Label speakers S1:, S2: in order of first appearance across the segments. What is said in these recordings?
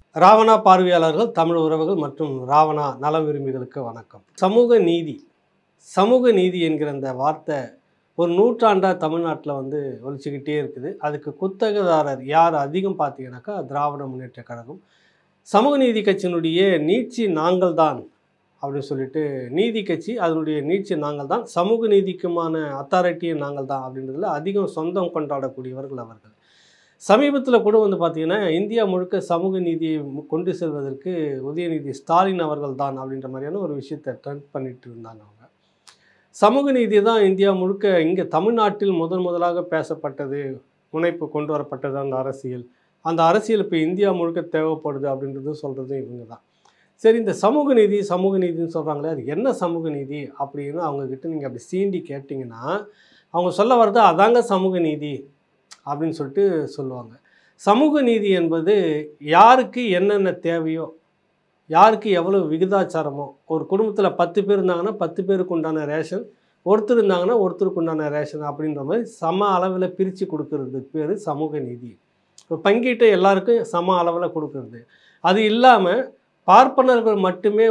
S1: ராவணா பார்வையாளர்கள், தமிழ் உறவுகள் மற்றும் ராவணா நலம் விரும்பிகளுக்கு வணக்கம். சமூக நீதி சமூக நீதி என்கிற அந்த வார்த்தை ஒரு நூற்றாண்டாக தமிழ்நாட்டில் ஒலிச்சுக்கிட்டே இருக்குது. அதுக்கு குத்தகதாரர் யார் அதிகம் பார்த்தீங்கன்னாக்கா திராவிட முன்னேற்ற கழகம். சமூக நீதி கட்சியினுடைய நீட்சி நாங்கள் தான் அப்படின்னு சொல்லிட்டு நீதி கட்சி அதனுடைய நீட்சி நாங்கள் தான், சமூக நீதிக்குமான அத்தாரிட்டியும் நாங்கள் தான் அப்படின்றதுல அதிகம் சொந்தம் கொண்டாடக்கூடியவர்கள் அவர்கள். சமீபத்தில் கூட பார்த்தீங்கன்னா, இந்தியா முழுக்க சமூக நீதியை கொண்டு செல்வதற்கு உதயநிதி ஸ்டாலின் அவர்கள் தான் அப்படின்ற மாதிரியான ஒரு விஷயத்தை ட்ரெண்ட் பண்ணிட்டு இருந்தாங்க அவங்க. சமூக நீதி தான் இந்தியா முழுக்க இங்கே தமிழ்நாட்டில் முதலாக பேசப்பட்டது, முனைப்பு கொண்டு வரப்பட்டது அந்த அரசியல். அந்த அரசியல் இப்போ இந்தியா முழுக்க தேவைப்படுது அப்படின்றது சொல்கிறதும் இவங்க தான். சரி, இந்த சமூக நீதின்னு சொல்கிறாங்களே, அது என்ன சமூக நீதி அப்படின்னு அவங்கக்கிட்ட நீங்கள் அப்படி சீண்டி கேட்டிங்கன்னா, அவங்க சொல்ல வர்றது அதாங்க சமூக நீதி அப்படின்னு சொல்லிட்டு சொல்லுவாங்க. சமூக நீதி என்பது யாருக்கு என்னென்ன தேவையோ, யாருக்கு எவ்வளோ விகிதாச்சாரமோ, ஒரு குடும்பத்தில் 10 பேர் இருந்தாங்கன்னா 10 பேருக்கு உண்டான ரேஷன், ஒருத்தர் இருந்தாங்கன்னா ஒருத்தருக்கு உண்டான ரேஷன் அப்படின்ற மாதிரி சம அளவில் பிரித்து கொடுக்கறதுக்கு பேர் சமூக நீதி. இப்போ பங்கீட்டை எல்லாருக்கும் சம அளவில் கொடுக்கறது. அது இல்லாமல் பார்ப்பனர்கள் மட்டுமே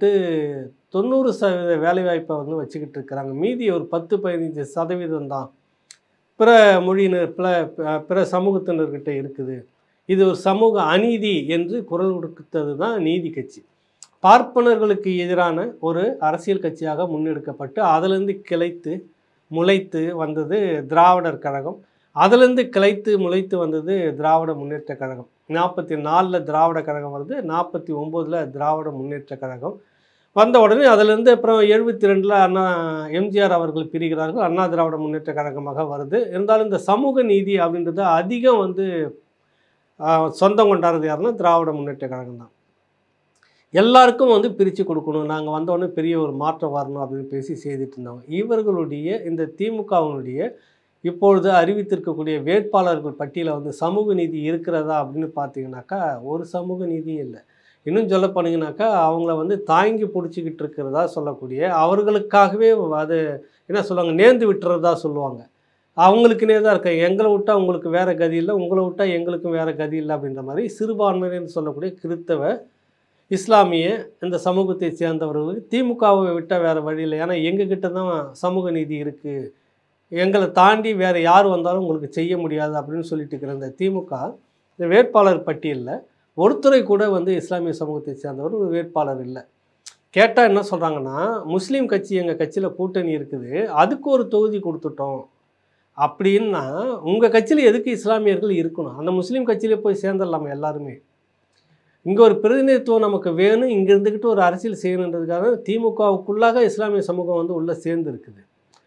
S1: 90% வேலைவாய்ப்பை வச்சுக்கிட்டு இருக்கிறாங்க. மீதி ஒரு 10-15% தான் பிற மொழியினர் பிற சமூகத்தினர்கிட்ட இருக்குது. இது ஒரு சமூக அநீதி என்று குரல் கொடுத்தது தான் நீதி கட்சி. பார்ப்பனர்களுக்கு எதிரான ஒரு அரசியல் கட்சியாக முன்னெடுக்கப்பட்டு அதிலிருந்து கிளைத்து முளைத்து வந்தது திராவிடர் கழகம். அதிலிருந்து கிளைத்து முளைத்து வந்தது திராவிட முன்னேற்ற கழகம். 44 திராவிட கழகம் வருது, 49 திராவிட முன்னேற்ற கழகம் வந்த உடனே அதிலிருந்து அப்புறம் 72 அண்ணா எம்ஜிஆர் அவர்கள் பிரிகிறார்கள், அண்ணா திராவிட முன்னேற்ற கழகமாக வருது. இருந்தாலும் இந்த சமூக நீதி அப்படின்றது அதிகம் சொந்தம் கொண்டாடுறது யாருன்னா திராவிட முன்னேற்ற கழகம் தான். எல்லாருக்கும் பிரித்து கொடுக்கணும், நாங்கள் வந்தோடனே பெரிய ஒரு மாற்றம் வரணும் அப்படின்னு பேசி செய்துட்டு இருந்தாங்க. இவர்களுடைய இந்த திமுகவினுடைய இப்பொழுது அறிவித்திருக்கக்கூடிய வேட்பாளர்கள் பட்டியலில் சமூக நீதி இருக்கிறதா அப்படின்னு பார்த்தீங்கன்னாக்கா ஒரு சமூக நீதியும் இல்லை. இன்னும் சொல்ல போனீங்கன்னாக்கா அவங்கள தாங்கி பிடிச்சிக்கிட்டு இருக்கிறதா சொல்லக்கூடிய, அவர்களுக்காகவே அது என்ன சொல்லுவாங்க, நேர்ந்து விட்டுறதா சொல்லுவாங்க. அவங்களுக்குனே தான் இருக்க, எங்களை விட்டால் உங்களுக்கு வேறு கதி இல்லை, உங்களை விட்டால் எங்களுக்கும் வேறு கதி இல்லை அப்படின்ற மாதிரி சிறுபான்மையினர்னு சொல்லக்கூடிய கிறித்தவ இஸ்லாமிய இந்த சமூகத்தை சேர்ந்தவர்களுக்கு திமுகவை விட்டால் வேறு வழி இல்லை. ஏன்னா எங்ககிட்ட தான் சமூக நீதி இருக்குது, எங்களை தாண்டி வேறு யார் வந்தாலும் உங்களுக்கு செய்ய முடியாது அப்படின்னு சொல்லிட்டு இருக்கிற இந்த திமுக இந்த வேட்பாளர் பட்டியலில் ஒருத்தரை கூட இஸ்லாமிய சமூகத்தை சேர்ந்தவர் ஒரு வேட்பாளர் இல்லை. கேட்டால் என்ன சொல்கிறாங்கன்னா, முஸ்லீம் கட்சி எங்கள் கட்சியில் கூட்டணி இருக்குது, அதுக்கு ஒரு தொகுதி கொடுத்துட்டோம் அப்படின்னா உங்கள் கட்சியில் எதுக்கு இஸ்லாமியர்கள் இருக்கணும்? அந்த முஸ்லீம் கட்சியிலே போய் சேர்ந்துடலாமா எல்லாருமே? இங்கே ஒரு பிரதிநிதித்துவம் நமக்கு வேணும், இங்கே இருந்துக்கிட்டு ஒரு அரசியல் செய்யணுன்றதுக்காக திமுகவுக்குள்ளாக இஸ்லாமிய சமூகம் உள்ளே சேர்ந்து இருக்குது.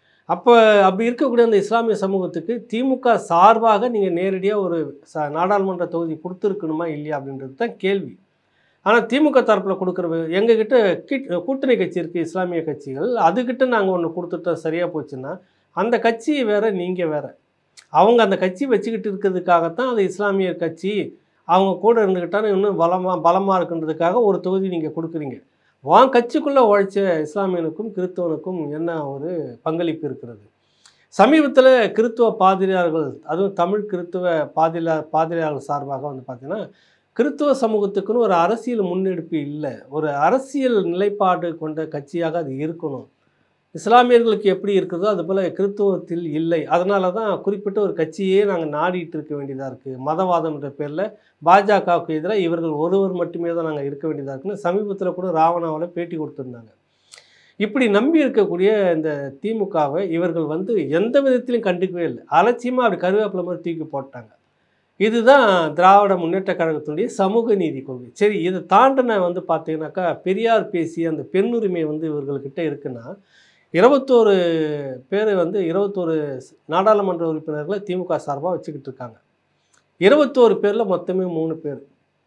S1: அப்படி இருக்கக்கூடிய அந்த இஸ்லாமிய சமூகத்துக்கு திமுக சார்பாக நீங்கள் நேரடியாக ஒரு நாடாளுமன்ற தொகுதி கொடுத்துருக்கணுமா இல்லையா அப்படின்றது தான் கேள்வி. ஆனால் திமுக தரப்பில் கொடுக்குற எங்ககிட்ட கூட்டணி கட்சி இருக்குது, இஸ்லாமிய கட்சிகள், அதுக்கிட்ட நாங்கள் ஒன்று கொடுத்துட்டோம் சரியாக போச்சுன்னா அந்த கட்சி வேறு நீங்கள் வேறு. அவங்க அந்த கட்சி வச்சுக்கிட்டு இருக்கிறதுக்காகத்தான் அது இஸ்லாமியர் கட்சி, அவங்க கூட இருந்துக்கிட்டாலும் இன்னும் பலமாக இருக்குன்றதுக்காக ஒரு தொகுதி நீங்கள் கொடுக்குறீங்க. வான் கட்சிக்குள்ளே உழைச்ச இஸ்லாமியனுக்கும் கிறிஸ்தவனுக்கும் என்ன ஒரு பங்களிப்பு இருக்கிறது? சமீபத்தில் கிறிஸ்துவ பாதிரியார்கள், அதுவும் தமிழ் கிறிஸ்துவ பாதிரியார்கள் சார்பாக பார்த்தீங்கன்னா, கிறிஸ்துவ சமூகத்துக்குன்னு ஒரு அரசியல் முன்னெடுப்பு இல்லை, ஒரு அரசியல் நிலைப்பாடு கொண்ட கட்சியாக அது இருக்கணும். இஸ்லாமியர்களுக்கு எப்படி இருக்குதோ அதுபோல் கிறிஸ்துவத்தில் இல்லை. அதனால தான் குறிப்பிட்ட ஒரு கட்சியே நாங்கள் நாடிட்டு இருக்க வேண்டியதாக இருக்குது. மதவாதம் என்ற பேரில் பாஜகவுக்கு எதிராக இவர்கள் ஒருவர் மட்டுமே தான் நாங்கள் இருக்க வேண்டியதாக இருக்குன்னு சமீபத்தில் கூட ராவணாவில் பேட்டி கொடுத்துருந்தாங்க. இப்படி நம்பி இருக்கக்கூடிய இந்த திமுகவை இவர்கள் எந்த விதத்திலையும் கண்டுக்கவே இல்லை, அலட்சியமாக அப்படி கருவேப்பிலை மாதிரி தூக்கி போட்டாங்க. இதுதான் திராவிட முன்னேற்ற கழகத்தினுடைய சமூக நீதி கொள்கை. சரி, இதை தாண்டின பார்த்தீங்கன்னாக்கா பெரியார் பேசிய அந்த பெண்ணுரிமை இவர்கள்கிட்ட இருக்குன்னா 21 பேர் 21 நாடாளுமன்ற உறுப்பினர்களை திமுக சார்பாக வச்சுக்கிட்டு இருக்காங்க. 21 பேரில் மொத்தமே 3 பேர்.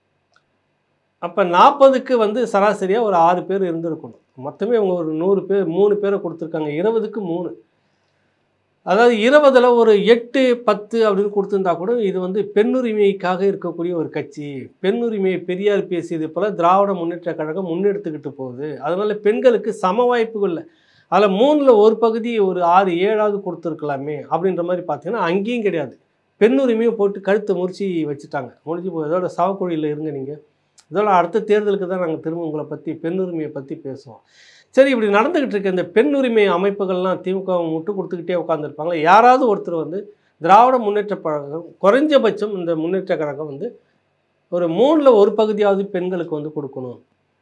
S1: அப்போ 40க்கு சராசரியாக ஒரு 6 பேர் இருந்திருக்கணும். மொத்தமே அவங்க ஒரு 100 பேர் 3 பேரை கொடுத்துருக்காங்க. 20க்கு 3, அதாவது 20ல் ஒரு 8, 10 அப்படின்னு கொடுத்துருந்தா கூட இது பெண்ணுரிமைக்காக இருக்கக்கூடிய ஒரு கட்சி. பெண்ணுரிமையை பெரியார் பேசியது போல் திராவிட முன்னேற்ற கழகம் முன்னெடுத்துக்கிட்டு போகுது. அதனால் பெண்களுக்கு சம வாய்ப்புகள் இல்லை. அதில் 3ல் ஒரு பகுதி ஒரு 6, 7ஆவது கொடுத்துருக்கலாமே அப்படின்ற மாதிரி பார்த்தீங்கன்னா அங்கேயும் கிடையாது. பெண்ணுரிமையை போட்டு கழுத்தை முறிச்சி வச்சுட்டாங்க. முடிஞ்சு போய் இதோட சவக்குழியில் இருங்க நீங்கள் இதெல்லாம் அடுத்த தேர்தலுக்கு தான் நாங்கள் திரும்ப உங்களை பற்றி பெண் உரிமையை பற்றி பேசுவோம். சரி, இப்படி நடந்துக்கிட்டு இருக்க இந்த பெண் உரிமை அமைப்புகள்லாம் திமுக முட்டு கொடுத்துக்கிட்டே உட்காந்துருப்பாங்களே, யாராவது ஒருத்தர் வந்து திராவிட முன்னேற்ற கழகம், குறைஞ்சபட்சம் இந்த முன்னேற்ற கழகம் வந்து ஒரு 3ல் 1 பகுதியாவது பெண்களுக்கு வந்து கொடுக்கணும்,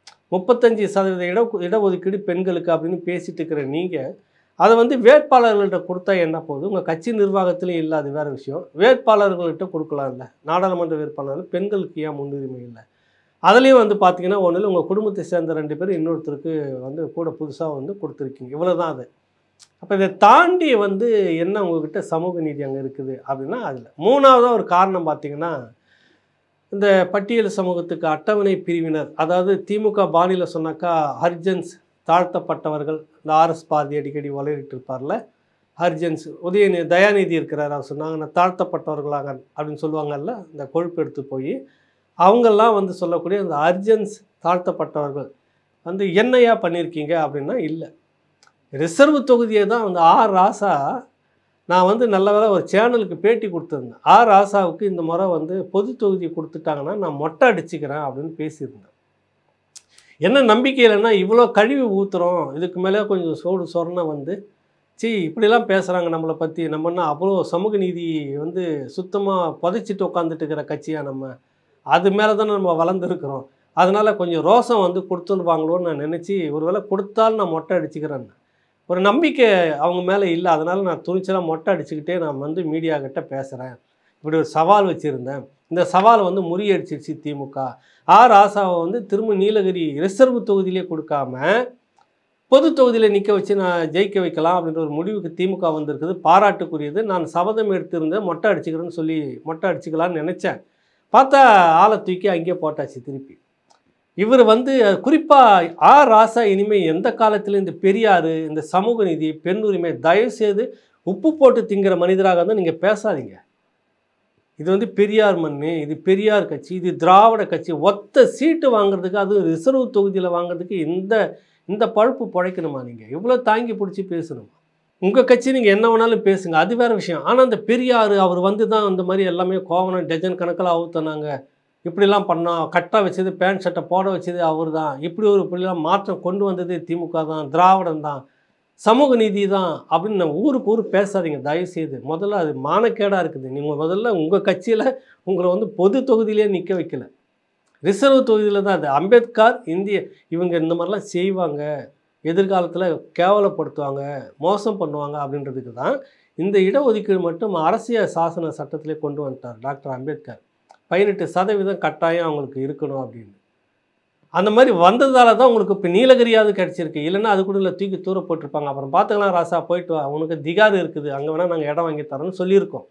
S1: 35% இடஒதுக்கீடு பெண்களுக்கு அப்படின்னு பேசிட்டு இருக்கிற நீங்கள் அதை வந்து வேட்பாளர்கள்ட்ட கொடுத்தா என்ன போகுது? உங்கள் கட்சி நிர்வாகத்திலையும் இல்லை, அது வேறு விஷயம். வேட்பாளர்கள்ட்ட கொடுக்கலாம்ல, நாடாளுமன்ற வேட்பாளர்கள் பெண்களுக்கு ஏன் முன்னுரிமை இல்லை? அதுலேயும் வந்து பார்த்தீங்கன்னா ஒன்றும் உங்கள் குடும்பத்தை சேர்ந்த 2 பேர் இன்னொருத்தருக்கு வந்து கூட புதுசாக வந்து கொடுத்துருக்கீங்க, இவ்வளோ தான் அது. அப்போ இதை தாண்டி வந்து என்ன உங்ககிட்ட சமூக நீதி அங்கே இருக்குது அப்படின்னா அதில் 3ஆவதாக ஒரு காரணம் பார்த்தீங்கன்னா, இந்த பட்டியல் சமூகத்துக்கு அட்டவணை பிரிவினர், அதாவது திமுக பாணியில் சொன்னாக்கா ஹரிஜன்ஸ், தாழ்த்தப்பட்டவர்கள், இந்த ஆர்எஸ் பாரதி அடிக்கடி வளரிட்டு இருப்பார்ல, ஹரிஜன்ஸ், தயாநிதி இருக்கிறார், அவர் சொன்னாங்க நான் தாழ்த்தப்பட்டவர்களாக அப்படின்னு சொல்லுவாங்கல்ல, இந்த கொழுப்பு எடுத்து போய் அவங்கெல்லாம் வந்து சொல்லக்கூடிய அந்த ஹரிஜன்ஸ் தாழ்த்தப்பட்டவர்கள் வந்து என்னையா பண்ணியிருக்கீங்க அப்படின்னா இல்லை, ரிசர்வ் தொகுதியை தான் வந்து ஆர் ராசா, நான் வந்து நல்ல வேளை ஒரு சேனலுக்கு பேட்டி கொடுத்துருந்தேன், ஆர் ராசாவுக்கு இந்த முறை வந்து பொது தொகுதியை கொடுத்துட்டாங்கன்னா நான் மொட்டை அடிச்சுக்கிறேன் அப்படின்னு பேசியிருந்தேன். என்ன நம்பிக்கை இல்லைன்னா இவ்வளோ கழிவு ஊற்றுறோம், இதுக்கு மேலே கொஞ்சம் சொரணை வந்து இப்படிலாம் பேசுகிறாங்க நம்மளை பற்றி, நம்மன்னா அவ்வளோ சமூக நீதி வந்து சுத்தமாக புதைச்சிட்டு உட்காந்துட்டு இருக்கிற கட்சியாக நம்ம, அது மேலே தானே நம்ம வளர்ந்துருக்கிறோம், அதனால் கொஞ்சம் ரோசம் வந்து கொடுத்துருவாங்களோன்னு நான் நினச்சி ஒருவேளை கொடுத்தாலும் நான் மொட்டை அடிச்சுக்கிறேன். ஒரு நம்பிக்கை அவங்க மேலே இல்லை, அதனால் நான் துணிச்சலாக மொட்டை அடிச்சுக்கிட்டே நான் வந்து மீடியாக்கிட்ட பேசுகிறேன், இப்படி ஒரு சவால் வச்சுருந்தேன். இந்த சவாலை வந்து முறியடிச்சிருச்சு திமுக. ஆர் ராசாவை வந்து திரும்ப நீலகிரி ரிசர்வ் தொகுதியிலே கொடுக்காம பொது தொகுதியில் நிற்க வச்சு நான் ஜெயிக்க வைக்கலாம் அப்படின்ற ஒரு முடிவுக்கு திமுக வந்திருக்குது, பாராட்டுக்குரியது. நான் சபதம் எடுத்திருந்தேன், மொட்டை அடிச்சுக்கிறேன்னு சொல்லி மொட்டை அடிச்சுக்கலான்னு நினச்சேன். பார்த்தா ஆளை தூக்கி அங்கேயே போட்டாச்சு திருப்பி. இவர் வந்து குறிப்பாக ஆர் ராசா இனிமேல் எந்த காலத்தில் இந்த பெரியார், இந்த சமூக நீதி, பெண் உரிமை, தயவுசெய்து உப்பு போட்டு திங்கிற மனிதராக இருந்தால் நீங்கள் பேசாதீங்க. இது வந்து பெரியார் மண், இது பெரியார் கட்சி, இது திராவிட கட்சி. ஒத்த சீட்டு வாங்குறதுக்கு, அது ரிசர்வ் தொகுதியில் வாங்குறதுக்கு இந்த பழுப்பு பிழைக்கணுமா? நீங்கள் இவ்வளோ தாங்கி பிடிச்சி பேசணுமா? உங்கள் கட்சி நீங்கள் என்ன வேணாலும் பேசுங்க, அது வேறு விஷயம். ஆனால் அந்த பெரியார் அவர் வந்து தான் இந்த மாதிரி எல்லாமே கோவணம் டஜன் கணக்கில் அவுத்தனாங்க, இப்படிலாம் பண்ணோம், கட்டாக வச்சது பேண்ட் ஷர்ட்டை போட வச்சது அவர் தான், இப்படிலாம் மாற்றம் கொண்டு வந்தது திமுக தான், திராவிடம் தான், சமூக நீதி தான் அப்படின்னு ஊருக்கு ஊர் பேசாதீங்க தயவுசெய்து. முதல்ல அது மானக்கேடாக இருக்குது. நீங்கள் முதல்ல உங்கள் கட்சியில் உங்களை வந்து பொது தொகுதியிலே நிற்க வைக்கல, ரிசர்வ் தொகுதியில் தான். அது அம்பேத்கர் இவங்க இந்த மாதிரிலாம் செய்வாங்க, எதிர்காலத்தில் கேவலப்படுத்துவாங்க, மோசம் பண்ணுவாங்க அப்படின்றதுக்கு தான் இந்த இடஒதுக்கீடு மட்டும் அரசியல் சாசன சட்டத்திலே கொண்டு வந்துட்டார் டாக்டர் அம்பேத்கர். 18% கட்டாயம் அவங்களுக்கு இருக்கணும் அப்படின்னு. அந்த மாதிரி வந்ததால தான் உங்களுக்கு இப்போ நீலகிரியாவது கிடச்சிருக்கு, இல்லைன்னா அது கூட இல்லை தூக்கி தூர போட்டிருப்பாங்க. அப்புறம் பார்த்துக்கலாம் ராசா, போயிட்டு வா, உனக்கு திகார் இருக்குது, அங்கே வேணால் நாங்கள் இடம் வாங்கி தரோன்னு சொல்லியிருக்கோம்.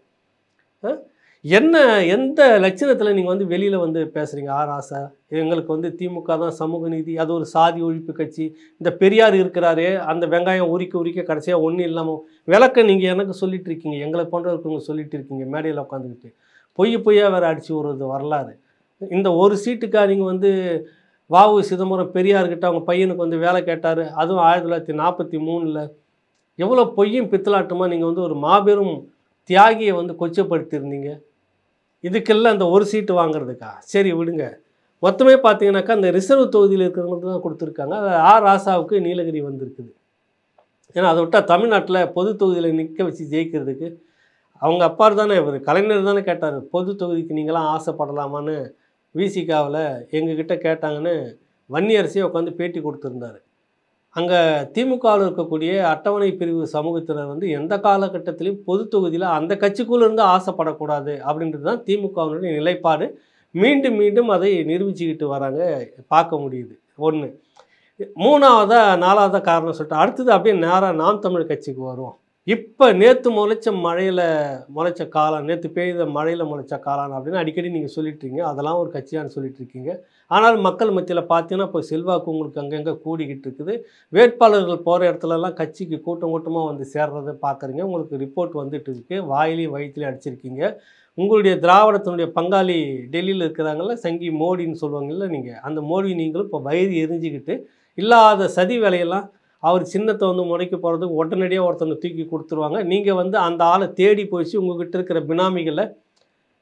S1: எந்த லட்சணத்தில் நீங்கள் வந்து வெளியில் வந்து பேசுகிறீங்க? ஆர் ராசா எங்களுக்கு வந்து திமுக தான் சமூக நீதி, அது ஒரு சாதி ஒழிப்பு கட்சி, இந்த பெரியார் இருக்கிறாரே அந்த வெங்காயம் உரிக்க கடைசியாக ஒன்றும் இல்லாமல் விளக்க நீங்கள் எனக்கு சொல்லிட்டு இருக்கீங்க, எங்களை போன்றவங்க சொல்லிட்டு இருக்கீங்க மேடையில் உட்காந்துக்கிட்டு. பொய்யாக வேறு அடித்து வருவது வரலாறு. இந்த ஒரு சீட்டுக்காக நீங்கள் வந்து வாவு சிதம்பரம் பெரியார்கிட்ட அவங்க பையனுக்கு வந்து வேலை கேட்டார், அதுவும் 1943. எவ்வளோ பொய்யும் பித்தலாட்டமாக நீங்கள் வந்து ஒரு மாபெரும் தியாகியை வந்து கொச்சப்படுத்தியிருந்தீங்க. இதுக்கெல்லாம் அந்த ஒரு சீட்டு வாங்குறதுக்கா? சரி விடுங்க. மொத்தமே பார்த்தீங்கன்னாக்கா அந்த ரிசர்வ் தொகுதியில் இருக்கிறவங்களுக்கு தான் கொடுத்துருக்காங்க. அது ஆர் ராசாவுக்கு நீலகிரி வந்திருக்குது. ஏன்னா அதை விட்டால் தமிழ்நாட்டில் பொது தொகுதியில் நிற்க வச்சு ஜெயிக்கிறதுக்கு அவங்க அப்பார் தானே, இவர் கலைஞர் தானே கேட்டார், பொது தொகுதிக்கு நீங்களாம் ஆசைப்படலாமான்னு விசிகாவில் எங்ககிட்ட கேட்டாங்கன்னு வன்னியரசியை உட்காந்து பேட்டி கொடுத்துருந்தார். அங்கே திமுகவில் இருக்கக்கூடிய அட்டவணை பிரிவு சமூகத்தினர் வந்து எந்த காலகட்டத்திலையும் பொது தொகுதியில் அந்த கட்சிக்குள்ளே இருந்து ஆசைப்படக்கூடாது அப்படின்றது தான் திமுகவினுடைய நிலைப்பாடு. மீண்டும் அதை நிரூபிச்சுக்கிட்டு வராங்க, பார்க்க முடியுது. 1. 3வது 4வது காரணம் சொல்லிட்டு அடுத்தது அப்படியே நேராக நாம் தமிழ் கட்சிக்கு வருவோம். இப்போ நேற்று முளைச்ச காளான், நேற்று பெய்த மழையில் முளைச்ச காளான் அப்படின்னு அடிக்கடி நீங்கள் சொல்லிட்டுருக்கீங்க, அதெல்லாம் ஒரு கட்சியான்னு சொல்லிட்டு இருக்கீங்க. ஆனால் மக்கள் மத்தியில் பார்த்தீங்கன்னா இப்போ செல்வாக்கு உங்களுக்கு அங்கங்கே கூடிக்கிட்டு இருக்குது. வேட்பாளர்கள் போகிற இடத்துலலாம் கட்சிக்கு கூட்டமாக வந்து சேர்றதை பார்க்குறீங்க. உங்களுக்கு ரிப்போர்ட் வந்துட்டு இருக்குது, வாயிலையும் வயிற்றுலையும் அடிச்சிருக்கீங்க. உங்களுடைய திராவிடத்தினுடைய பங்காளி டெல்லியில் இருக்கிறாங்கல்ல, சங்கி மோடின்னு சொல்லுவாங்கல்ல, நீங்கள் அந்த மோடி நீங்களும் இப்போ வயிறு எரிஞ்சிக்கிட்டு இல்லாத சதி வேலையெல்லாம் அவர் சின்னத்தை வந்து முறைக்க போகிறதுக்கு உடனடியாக ஒருத்தனை தூக்கி கொடுத்துருவாங்க. நீங்கள் வந்து அந்த ஆளை தேடி போயிடுச்சு, உங்கள்கிட்ட இருக்கிற பினாமிகளை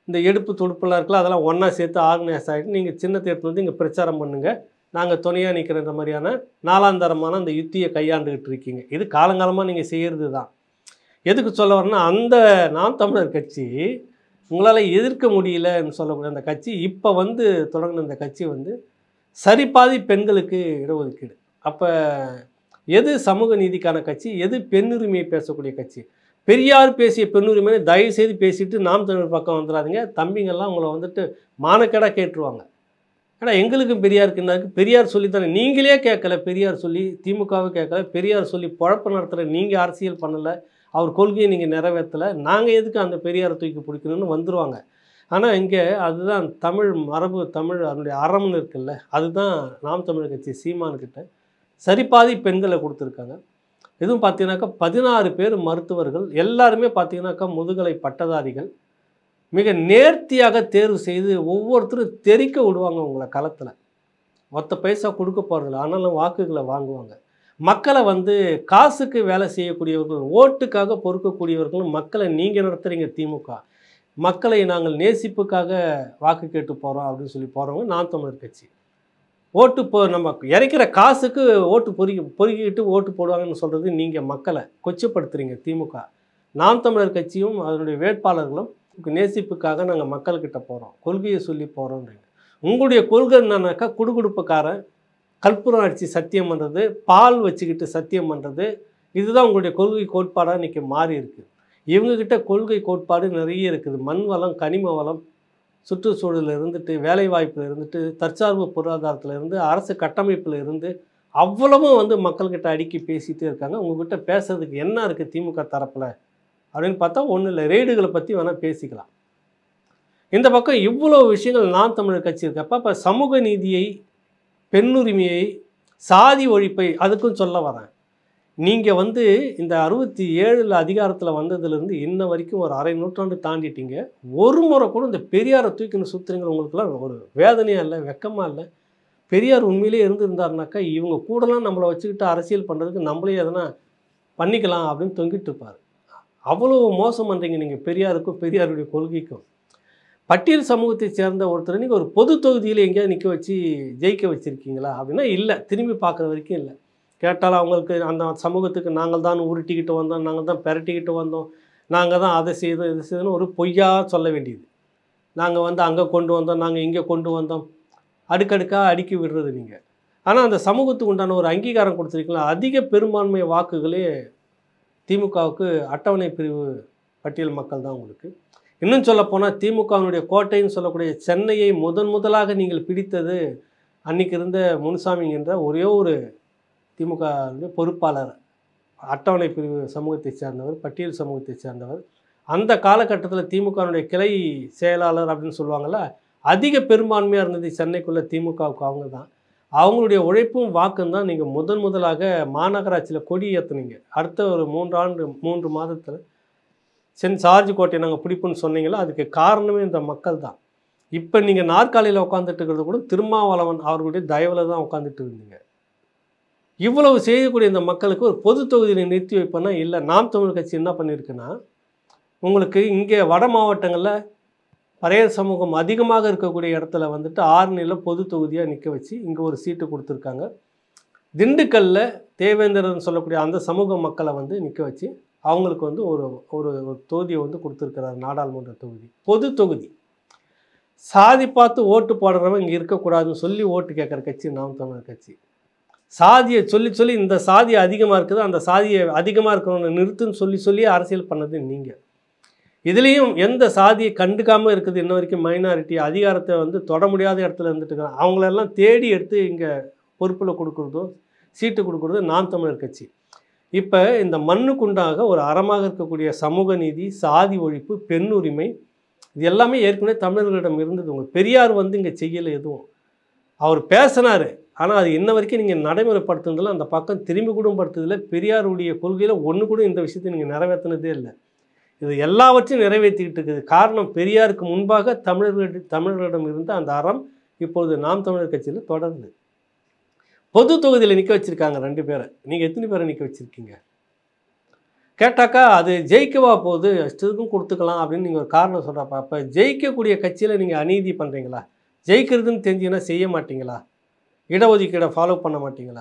S1: இந்த எடுப்பு துடுப்பெல்லாம் இருக்குல்ல, அதெல்லாம் ஒன்றா சேர்த்து ஆர்கனைஸ் ஆகிட்டு நீங்கள் சின்னத்தை எடுத்து வந்து இங்கே பிரச்சாரம் பண்ணுங்கள், நாங்கள் துணையாக நிற்கிறன்ற மாதிரியான நாலாந்தரமான அந்த யுத்தியை கையாண்டுக்கிட்டு இருக்கீங்க. இது காலங்காலமாக நீங்கள் செய்கிறது தான். எதுக்கு சொல்ல வரேன்னா, அந்த நாம் தமிழர் கட்சி உங்களால் எதிர்க்க முடியலன்னு சொல்லக்கூடிய அந்த கட்சி இப்போ வந்து தொடங்கின இந்த கட்சி வந்து சரிபாதி பெண்களுக்கு இடஒதுக்கீடு. அப்போ எது சமூக நீதிக்கான கட்சி, எது பெண்ணுரிமையை பேசக்கூடிய கட்சி? பெரியார் பேசிய பெண்ணுரிமையை தயவுசெய்து பேசிட்டு நாம் தமிழர் பக்கம் வந்துடாதீங்க. தம்பிங்கள்லாம் உங்களை வந்துட்டு மானக்கேடாக கேட்டுருவாங்க. ஏன்னா எங்களுக்கும் பெரியாருக்கு என்ன இருக்குது, பெரியார் சொல்லி தானே நீங்களே கேட்கல, பெரியார் சொல்லி திமுகவை கேட்கல, பெரியார் சொல்லி பொழப்பு நடத்துகிற நீங்கள் அரசியல் பண்ணலை, அவர் கொள்கையை நீங்கள் நிறைவேற்றலை, நாங்கள் எதுக்கு அந்த பெரியாரை தூக்கி பிடிக்கணும்னு வந்துடுவாங்க. ஆனால் இங்கே அதுதான் தமிழ் மரபு, தமிழ் அதனுடைய அறம்னு இருக்குல்ல, அதுதான் நாம் தமிழர் கட்சி சீமான்கிட்ட சரிபாதி பெண்களை கொடுத்துருக்காங்க. இதுவும் பார்த்தீங்கன்னாக்கா 16 பேர் மருத்துவர்கள், எல்லாருமே பார்த்தீங்கன்னாக்கா முதுகலை பட்டதாரிகள். மிக நேர்த்தியாக தேர்வு செய்து ஒவ்வொருத்தரும் தெறிக்க விடுவாங்க உங்களை களத்தில். ஒத்த பைசா கொடுக்க போகிறதில்ல, ஆனாலும் வாக்குகளை வாங்குவாங்க. மக்களை வந்து காசுக்கு வேலை செய்யக்கூடியவர்கள், ஓட்டுக்காக பொறுக்கக்கூடியவர்களும் மக்களை நீங்கள் நடத்துகிறீங்க திமுக. மக்களை நாங்கள் நேசிப்புக்காக வாக்கு கேட்டு போகிறோம் அப்படின்னு சொல்லி போகிறவங்க நாம் தமிழர் கட்சி. ஓட்டு நம்ம இறைக்கிற காசுக்கு ஓட்டு பொறுக்கிட்டு ஓட்டு போடுவாங்கன்னு சொல்கிறது நீங்கள் மக்களை கொச்சப்படுத்துகிறீங்க திமுக. நாம் தமிழர் கட்சியும் அதனுடைய வேட்பாளர்களும் நேசிப்புக்காக நாங்கள் மக்கள்கிட்ட போகிறோம், கொள்கையை சொல்லி போகிறோன்றீங்க. உங்களுடைய கொள்கை என்னன்னாக்கா குடுகுடுப்புக்காரன், கற்பூரம் அடித்து சத்தியம் பண்ணுறது, பால் வச்சுக்கிட்டு சத்தியம் பண்ணுறது, இதுதான் உங்களுடைய கொள்கை கோட்பாடாக இன்றைக்கி மாறி இருக்குது. இவங்கக்கிட்ட கொள்கை கோட்பாடு நிறைய இருக்குது. மண் வளம், கனிம வளம், சுற்றுச்சூழலில் இருந்துட்டு, வேலைவாய்ப்பில் இருந்துட்டு, தற்சார்பு பொருளாதாரத்தில் இருந்து, அரசு கட்டமைப்பில் இருந்து அவ்வளவும் வந்து மக்கள்கிட்ட அடுக்கி பேசிகிட்டே இருக்காங்க. உங்கள்கிட்ட பேசுறதுக்கு என்ன இருக்குது திமுக தரப்பில் அப்படின்னு பார்த்தா ஒன்றும் இல்லை. ரெய்டுகளை பற்றி வேணால் பேசிக்கலாம். இந்த பக்கம் இவ்வளோ விஷயங்கள் நாம் தமிழர் கட்சி இருக்கப்போ, இப்போ சமூக நீதியை, பெண்ணுரிமையை, சாதி ஒழிப்பை அதுக்கும் சொல்ல வரேன். நீங்கள் வந்து இந்த 67 அதிகாரத்தில் வந்ததுலேருந்து இன்ன வரைக்கும் ஒரு அரை நூற்றாண்டு தாண்டிட்டீங்க. ஒரு முறை கூட இந்த பெரியாரை தூக்கின்னு சுற்றுறீங்க. உங்களுக்குலாம் ஒரு வேதனையாக இல்லை, வெக்கமாக இல்லை? பெரியார் உண்மையிலே இருந்திருந்தாருனாக்கா இவங்க கூடலாம் நம்மளை வச்சுக்கிட்டு அரசியல் பண்ணுறதுக்கு நம்மளே எதனா பண்ணிக்கலாம் அப்படின்னு தொங்கிட்டு இருப்பார். அவ்வளோ மோசம் பண்ணுறீங்க நீங்கள் பெரியாருக்கும் பெரியாருடைய கொள்கைக்கும். பட்டியல் சமூகத்தை சேர்ந்த ஒருத்தர் நீங்கள் ஒரு பொது தொகுதியில் எங்கேயாவது நிற்க வச்சு ஜெயிக்க வச்சுருக்கீங்களா அப்படின்னா இல்லை, திரும்பி பார்க்குற வரைக்கும் இல்லை. கேட்டாலும் அவங்களுக்கு அந்த சமூகத்துக்கு நாங்கள் தான் உருட்டிக்கிட்டு வந்தோம், நாங்கள் தான் பெரட்டிக்கிட்டு வந்தோம், நாங்கள் தான் அதை செய்தோம் இது செய்தோன்னு ஒரு பொய்யா சொல்ல வேண்டியது. நாங்கள் வந்து அங்கே கொண்டு வந்தோம், நாங்கள் இங்கே கொண்டு வந்தோம், அடுக்கடுக்காக அடுக்கி விடுறது நீங்கள். ஆனால் அந்த சமூகத்துக்கு உண்டான ஒரு அங்கீகாரம் கொடுத்துருக்கீங்களா? அதிக பெரும்பான்மை வாக்குகளே திமுகவுக்கு அட்டவணை பிரிவு பட்டியல் மக்கள் தான் உங்களுக்கு. இன்னும் சொல்லப்போனால் திமுகவினுடைய கோட்டைன்னு சொல்லக்கூடிய சென்னையை முதலாக நீங்கள் பிடித்தது அன்றைக்கி இருந்த முனுசாமி என்ற ஒரே ஒரு திமுக பொறுப்பாளர், அட்டவணை பிரிவு சமூகத்தை சேர்ந்தவர், பட்டியல் சமூகத்தை சேர்ந்தவர். அந்த காலகட்டத்தில் திமுகவினுடைய கிளை செயலாளர் அப்படின்னு சொல்லுவாங்கள்ல, அதிக பெரும்பான்மையாக இருந்தது சென்னைக்குள்ளே திமுகவுக்கு அவங்க தான். அவங்களுடைய உழைப்பும் வாக்கும் தான் நீங்கள் முதலாக மாநகராட்சியில் கொடி ஏற்றுனீங்க. அடுத்த ஒரு 3 மாதத்தில் சென்ட் ஜார்ஜ் கோட்டையை நாங்கள் பிடிப்புன்னு சொன்னீங்களா, அதுக்கு காரணமே இந்த மக்கள் தான். இப்போ நீங்கள் நாற்காலியில் உட்காந்துட்டு இருக்கிறது கூட திருமாவளவன் அவர்களுடைய தயவில் தான் உட்காந்துட்டு இருந்தீங்க. இவ்வளவு செய்யக்கூடிய இந்த மக்களுக்கு ஒரு பொது தொகுதியில் நிறுத்தி வைப்பேன்னா இல்லை. நாம் தமிழர் கட்சி என்ன பண்ணியிருக்குன்னா, உங்களுக்கு இங்கே வட மாவட்டங்களில் பறையர் சமூகம் அதிகமாக இருக்கக்கூடிய இடத்துல வந்துட்டு ஆரணியில் பொது தொகுதியாக நிற்க வச்சு இங்கே ஒரு சீட்டு கொடுத்துருக்காங்க. திண்டுக்கல்லில் தேவேந்திரன் சொல்லக்கூடிய அந்த சமூக மக்களை வந்து நிற்க வச்சு அவங்களுக்கு வந்து ஒரு ஒரு தொகுதியை வந்து கொடுத்துருக்கிறார், நாடாளுமன்ற தொகுதி, பொது தொகுதி. சாதி பார்த்து ஓட்டு போடுறவங்க இங்கே இருக்கக்கூடாதுன்னு சொல்லி ஓட்டு கேட்குற கட்சி நாம் தமிழர் கட்சி. சாதியை சொல்லி இந்த சாதி அதிகமாக இருக்குது, அந்த சாதியை அதிகமாக இருக்கிறவங்க நிறுத்துன்னு சொல்லி அரசியல் பண்ணது நீங்கள். இதுலேயும் எந்த சாதியை கண்டுக்காமல் இருக்குது இன்ன வரைக்கும் மைனாரிட்டி அதிகாரத்தை வந்து தொட முடியாத இடத்துல இருந்துட்டு இருக்காங்க. அவங்களெல்லாம் தேடி எடுத்து இங்கே பொறுப்பில் கொடுக்குறதும் சீட்டு கொடுக்குறதும் நாம் தமிழர் கட்சி. இப்போ இந்த மண்ணுக்குண்டாக ஒரு அறமாக இருக்கக்கூடிய சமூக நீதி, சாதி ஒழிப்பு, பெண் உரிமை, இது எல்லாமே ஏற்கனவே தமிழர்களிடம் இருந்தது. உங்கள் பெரியார் வந்து இங்கே செய்யலை எதுவும். அவர் பேசினார், ஆனால் அது இன்ன வரைக்கும் நீங்கள் நடைமுறைப்படுத்துனதில் அந்த பக்கம் திரும்பி கூட படுத்துதில்லை. பெரியாருடைய கொள்கையில் ஒன்று கூட இந்த விஷயத்தை நீங்கள் நிறைவேற்றினதே இல்லை. இது எல்லாவற்றையும் நிறைவேற்றிக்கிட்டு இருக்குது. காரணம், பெரியாருக்கு முன்பாக தமிழர்களிடம் இருந்த அந்த அறம் இப்பொழுது நாம் தமிழர் கட்சியில் தொடருது. பொது தொகுதியில் நிற்க வச்சுருக்காங்க 2 பேரை. நீங்கள் எத்தனை பேரை நிற்க வச்சுருக்கீங்க? கேட்டாக்கா அது ஜெயிக்கவா போகுது, இஷ்டத்துக்கும் கொடுத்துக்கலாம் அப்படின்னு நீங்கள் ஒரு காரணம் சொல்கிறப்ப, அப்போ ஜெயிக்கக்கூடிய கட்சியில் நீங்கள் அநீதி பண்ணுறீங்களா? ஜெயிக்கிறதுன்னு தெரிஞ்சுன்னா செய்ய மாட்டீங்களா? இடஒதுக்கீடை ஃபாலோ பண்ண மாட்டீங்களா?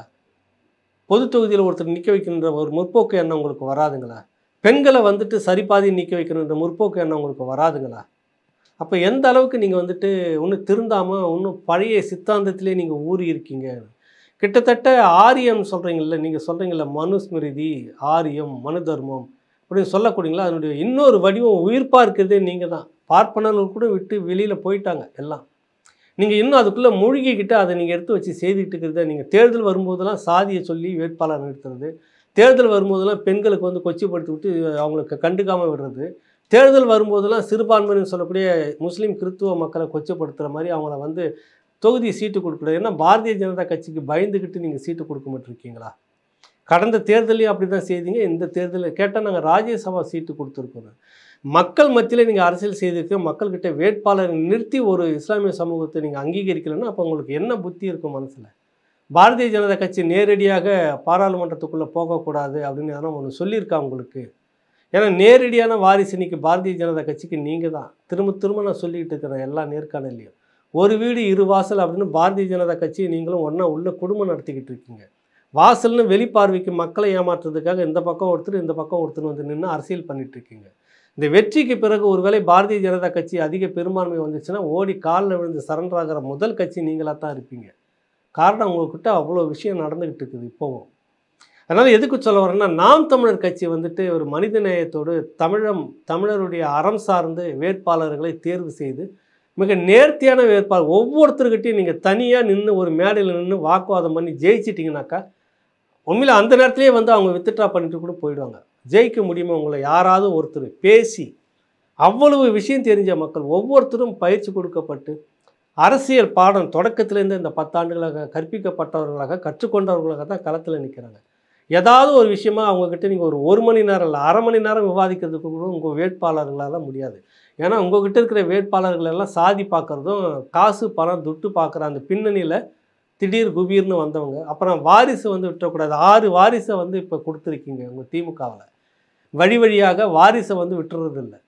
S1: பொது தொகுதியில் ஒருத்தர் நிற்க வைக்கின்ற ஒரு முற்போக்கு எண்ணம் உங்களுக்கு வராதுங்களா? பெண்களை வந்துட்டு சரிபாதி நிற்க வைக்கணுன்ற முற்போக்கு எண்ணம் உங்களுக்கு வராதுங்களா? அப்போ எந்த அளவுக்கு நீங்கள் வந்துட்டு இன்னும் திருந்தாமல் இன்னும் பழைய சித்தாந்தத்திலே நீங்கள் ஊறி இருக்கீங்க. கிட்டத்தட்ட ஆரியம் சொல்கிறீங்கள்ல, நீங்கள் சொல்கிறீங்கள மனுஸ்மிருதி, ஆரியம், மனு தர்மம் அப்படின்னு சொல்லக்கூடியங்களா, அதனுடைய இன்னொரு வடிவம் உயிர்ப்பாக இருக்கிறதே நீங்கள் தான். பார்ப்பனர்கள் கூட விட்டு வெளியில் போயிட்டாங்க எல்லாம். நீங்கள் இன்னும் அதுக்குள்ளே மூழ்கிக்கிட்டு அதை நீங்கள் எடுத்து வச்சு செய்துக்கிட்டு இருக்கிறத, நீங்கள் தேர்தல் வரும்போதெல்லாம் சாதியை சொல்லி வேட்பாளர் நிறுத்துறது, தேர்தல் வரும்போதெல்லாம் பெண்களுக்கு வந்து கொச்சிப்படுத்தி விட்டு அவங்களுக்கு கண்டுக்காமல் விடுறது, தேர்தல் வரும்போதெல்லாம் சிறுபான்மைன்னு சொல்லக்கூடிய முஸ்லீம் கிறித்துவ மக்களை கொச்சப்படுத்துகிற மாதிரி அவங்கள வந்து தொகுதி சீட்டு கொடுக்கக்கூடாது. ஏன்னா பாரதிய ஜனதா கட்சிக்கு பயந்துக்கிட்டு நீங்கள் சீட்டு கொடுக்க மாட்டிருக்கீங்களா? கடந்த தேர்தலையும் அப்படி தான் செய்தீங்க. இந்த தேர்தலில் கேட்டால் நாங்கள் ராஜ்யசபா சீட்டு கொடுத்துருக்கோம். மக்கள் மத்தியில் நீங்கள் அரசியல் செய்திருக்க, மக்கள்கிட்ட வேட்பாளரை நிறுத்தி ஒரு இஸ்லாமிய சமூகத்தை நீங்கள் அங்கீகரிக்கலைன்னா அப்போ உங்களுக்கு என்ன புத்தி இருக்கும் மனசில்? பாரதிய ஜனதா கட்சி நேரடியாக பாராளுமன்றத்துக்குள்ளே போகக்கூடாது அப்படின்னு யாரும் ஒன்று சொல்லியிருக்கா உங்களுக்கு? ஏன்னா நேரடியான வாரிசு இன்னைக்கு பாரதிய ஜனதா கட்சிக்கு நீங்கள் தான். திரும்ப திரும்ப நான் சொல்லிக்கிட்டு இருக்கிறேன் எல்லா நேர்காணலையும். ஒரு வீடு இரு வாசல் அப்படின்னு பாரதிய ஜனதா கட்சி நீங்களும் ஒன்றா உள்ள குடும்பம் நடத்திக்கிட்டு இருக்கீங்க. வாசல்னு வெளிப்பார்வைக்கு மக்களை ஏமாற்றுறதுக்காக இந்த பக்கம் ஒருத்தர் இந்த பக்கம் ஒருத்தர் வந்து நின்று அரசியல் பண்ணிட்டு இருக்கீங்க. இந்த வெற்றிக்கு பிறகு ஒருவேளை பாரதிய ஜனதா கட்சி அதிக பெரும்பான்மை வந்துச்சுன்னா ஓடி காலில் விழுந்து சரண்டர் ஆகிற முதல் கட்சி நீங்களாக தான் இருப்பீங்க. காரணம் உங்கள்கிட்ட அவ்வளோ விஷயம் நடந்துக்கிட்டு இருக்குது இப்போவும். அதனால் எதுக்கு சொல்ல வரேன்னா, நாம் தமிழர் கட்சி வந்துட்டு ஒரு மனித நேயத்தோடு தமிழருடைய அறம் சார்ந்து வேட்பாளர்களை தேர்வு செய்து மிக நேர்த்தியான வேட்பாளர் ஒவ்வொருத்தருக்கிட்டையும் நீங்கள் தனியாக நின்று ஒரு மேடையில் நின்று வாக்குவாதம் பண்ணி ஜெயிச்சிட்டிங்கனாக்கா உண்மையில் அந்த நேரத்துலேயே வந்து அவங்க வித்ட்ரா பண்ணிட்டு கூட போயிடுவாங்க. ஜெயிக்க முடியுமா உங்களை யாராவது ஒருத்தர் பேசி? அவ்வளவு விஷயம் தெரிஞ்ச மக்கள் ஒவ்வொருத்தரும் பயிற்சி கொடுக்கப்பட்டு அரசியல் பாடம் தொடக்கத்திலேருந்து இந்த 10 ஆண்டுகளாக கற்பிக்கப்பட்டவர்களாக கற்றுக்கொண்டவர்களாக தான் களத்தில் நிற்கிறாங்க. ஏதாவது ஒரு விஷயமா அவங்கக்கிட்ட நீங்கள் ஒரு மணி நேரம் இல்லை, அரை மணி நேரம் விவாதிக்கிறதுக்கு கூட உங்கள் வேட்பாளர்களால் முடியாது. ஏன்னா உங்கள்கிட்ட இருக்கிற வேட்பாளர்கள் எல்லாம் சாதி பார்க்குறதும் காசு பணம் துட்டு பார்க்குற அந்த பின்னணியில் திடீர் குபீர்னு வந்தவங்க. அப்புறம் வாரிசு வந்து விட்டுறக்கூடாது. 6 வாரிசை வந்து இப்போ கொடுத்துருக்கீங்க உங்கள் திமுகவில். வழி வழியாக வாரிசை வந்து விட்டுறதில்லை.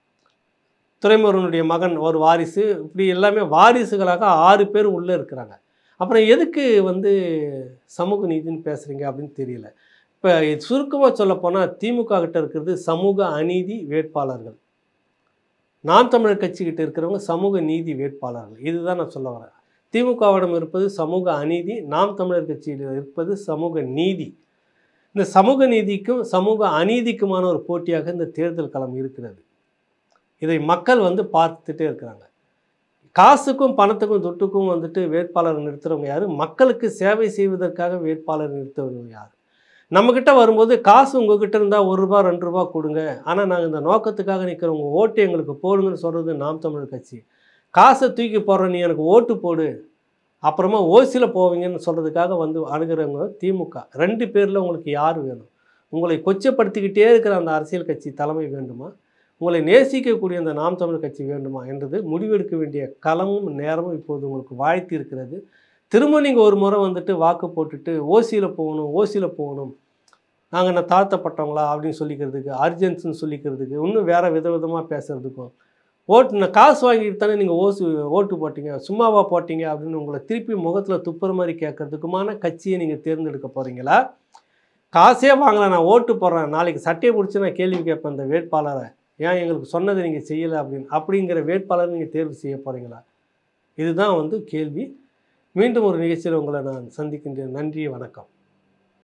S1: துரைமுருகனுடைய மகன் ஒரு வாரிசு, இப்படி எல்லாமே வாரிசுகளாக 6 பேர் உள்ளே இருக்கிறாங்க. அப்புறம் எதுக்கு வந்து சமூக நீதினு பேசுகிறீங்க அப்படின்னு தெரியல. இப்போ சுருக்கமாக சொல்லப்போனால் திமுக கிட்ட இருக்கிறது சமூக அநீதி வேட்பாளர்கள், நாம் தமிழர் கட்சிக்கிட்ட இருக்கிறவங்க சமூக நீதி வேட்பாளர்கள். இதுதான் நான் சொல்ல வரேன். திமுகவிடம் இருப்பது சமூக அநீதி, நாம் தமிழர் கட்சியில் இருப்பது சமூக நீதி. இந்த சமூக நீதிக்கும் சமூக அநீதிக்குமான ஒரு போட்டியாக இந்த தேர்தல் களம் இருக்கிறது. இதை மக்கள் வந்து பார்த்துட்டே இருக்கிறாங்க. காசுக்கும் பணத்துக்கும் துட்டுக்கும் வந்துட்டு வேட்பாளர் நிறுத்துறவங்க யார்? மக்களுக்கு சேவை செய்வதற்காக வேட்பாளர் நிறுத்துறவங்க யார்? நம்மக்கிட்ட வரும்போது காசு உங்ககிட்ட இருந்தால் ₹1 ₹2 கொடுங்க, ஆனால் நாங்கள் இந்த நோக்கத்துக்காக நிற்கிறவங்க ஓட்டு எங்களுக்கு போடுங்கன்னு சொல்கிறது நாம் தமிழர் கட்சி. காசை தூக்கி போடுற நீ எனக்கு ஓட்டு போடு, அப்புறமா ஓசியில் போவீங்கன்னு சொல்கிறதுக்காக வந்து அணுகிறவங்க திமுக. 2 பேரில் உங்களுக்கு யார் வேணும்? உங்களை கொச்சப்படுத்திக்கிட்டே இருக்கிற அந்த அரசியல் கட்சி தலைமை வேண்டுமா? உங்களை நேசிக்கக்கூடிய அந்த நாம் தமிழர் கட்சி வேண்டுமா என்றது முடிவெடுக்க வேண்டிய களமும் நேரமும் இப்போது உங்களுக்கு வாழ்த்தி இருக்கிறது. திரும்ப நீங்கள் ஒரு முறை வந்துட்டு வாக்கு போட்டுட்டு ஓசியில் போகணும், நாங்கள் என்ன தாழ்த்தப்பட்டவங்களா அப்படின்னு சொல்லிக்கிறதுக்கு, அர்ஜென்ட்ஸ்ன்னு சொல்லிக்கிறதுக்கு, இன்னும் வேறு விதவிதமாக பேசுகிறதுக்கும், காசு வாங்கிட்டு தானே நீங்கள் ஓட்டு போட்டீங்க, சும்மாவா போட்டீங்க அப்படின்னு உங்களை திருப்பி முகத்தில் துப்புற மாதிரி கேட்கறதுக்குமான கட்சியை நீங்கள் தேர்ந்தெடுக்க போகிறீங்களா? காசே வாங்கலை, நான் ஓட்டு போடுறேன், நாளைக்கு சட்டையை பிடிச்சி நான் கேள்வி கேட்பேன் இந்த வேட்பாளரை, ஏன் எங்களுக்கு சொன்னதை நீங்கள் செய்யலை அப்படிங்கிற வேட்பாளரை நீங்கள் தேர்வு செய்ய போகிறீங்களா? இதுதான் வந்து கேள்வி. மீண்டும் ஒரு நிகழ்ச்சியில் உங்களை நான் சந்திக்கின்றேன். நன்றி, வணக்கம்.